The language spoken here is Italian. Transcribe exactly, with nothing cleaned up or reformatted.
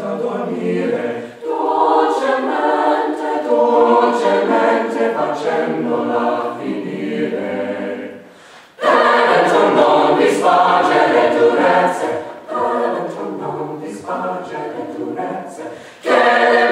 vita dormire, dolcemente, dolcemente facendola finire. Dentro non vi spargere durezze, dentro non vi spargere durezze, che le